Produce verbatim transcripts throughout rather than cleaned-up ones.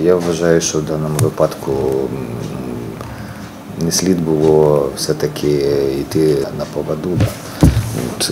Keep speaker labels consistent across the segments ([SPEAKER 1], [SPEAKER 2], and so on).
[SPEAKER 1] я вважаю, що в даному випадку не слід було все-таки йти на поводу да, от,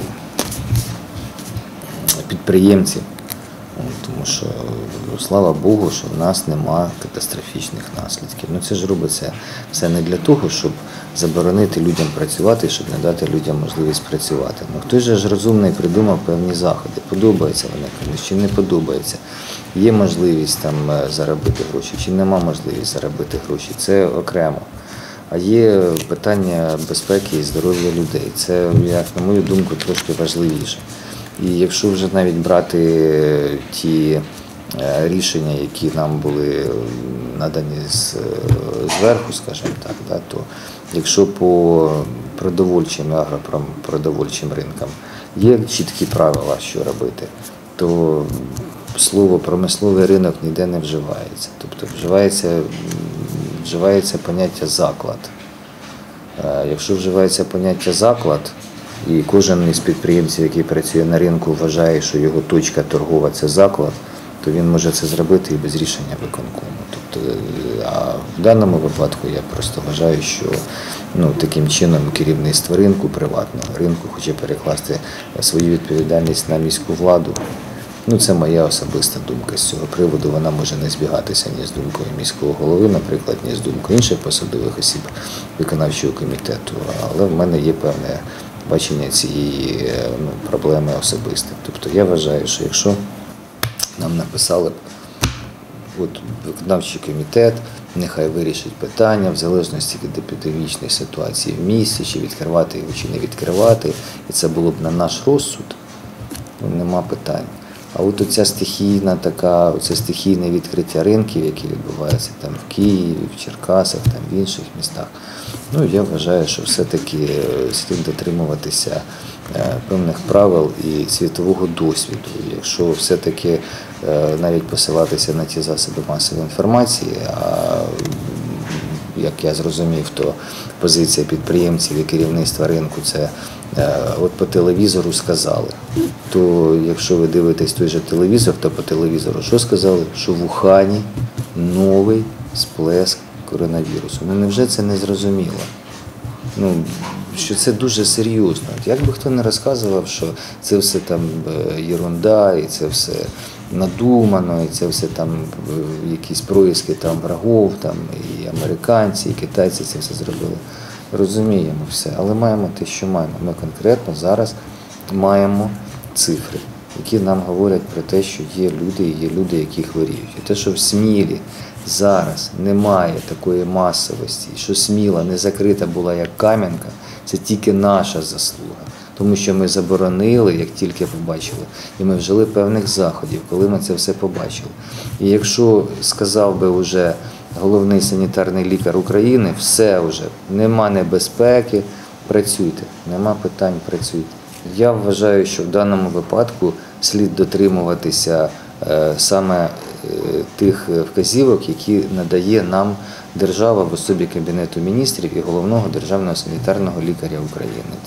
[SPEAKER 1] у підприємців, тому що, слава Богу, що в нас нема катастрофічних наслідків. Ну це ж робиться все не для того, щоб заборонити людям працювати, щоб не дати людям можливість працювати. Ну хтось же ж розумний придумав певні заходи, подобається вони комусь чи не подобається. Є можливість там заробити гроші, чи нема можливість заробити гроші, це окремо. А є питання безпеки і здоров'я людей. Це, як на мою думку, трошки важливіше. І якщо вже навіть брати ті рішення, які нам були надані зверху, скажімо так, да, то якщо по продовольчим, агропродовольчим ринкам є чіткі правила, що робити, то слово «промисловий ринок» ніде не вживається. Тобто вживається, вживається поняття «заклад». Якщо вживається поняття «заклад», і кожен із підприємців, який працює на ринку, вважає, що його точка торгова – це заклад, то він може це зробити і без рішення виконкому. Тобто, а в даному випадку я просто вважаю, що ну, таким чином керівництво ринку, приватного ринку, хоче перекласти свою відповідальність на міську владу. Ну, це моя особиста думка з цього приводу. Вона може не збігатися ні з думкою міського голови, наприклад, ні з думкою інших посадових осіб виконавчого комітету, але в мене є певне бачення цієї ну, проблеми особисте. Тобто я вважаю, що якщо нам написали б от, виконавчий комітет, нехай вирішить питання в залежності від епідемічної ситуації в місті, чи відкривати його, чи не відкривати, і це було б на наш розсуд, ну, нема питань. А от оця стихійна така, оце стихійне відкриття ринків, які відбуваються там в Києві, в Черкасах, там в інших містах, ну я вважаю, що все-таки слід дотримуватися певних правил і світового досвіду. Якщо все-таки навіть посилатися на ті засоби масової інформації, а як я зрозумів, то позиція підприємців і керівництва ринку – це от по телевізору сказали. То якщо ви дивитесь той же телевізор, то по телевізору що сказали? Що в Ухані новий сплеск коронавірусу. Ну невже це не зрозуміло? Ну, що це дуже серйозно. Як би хто не розказував, що це все там єрунда, і це все надумано, і це все там якісь происки там врагов, там і американці, і китайці це все зробили. Розуміємо все, але маємо те, що маємо. Ми конкретно зараз маємо цифри, які нам говорять про те, що є люди, і є люди, які хворіють. І те, що в Смілі зараз немає такої масовості, що Сміла не закрита була як Кам'янка, це тільки наша заслуга. Тому що ми заборонили, як тільки побачили, і ми вжили певних заходів, коли ми це все побачили. І якщо сказав би вже головний санітарний лікар України, все вже, нема небезпеки, працюйте, нема питань, працюйте. Я вважаю, що в даному випадку слід дотримуватися е, саме е, тих вказівок, які надає нам держава в особі Кабінету міністрів і головного державного санітарного лікаря України.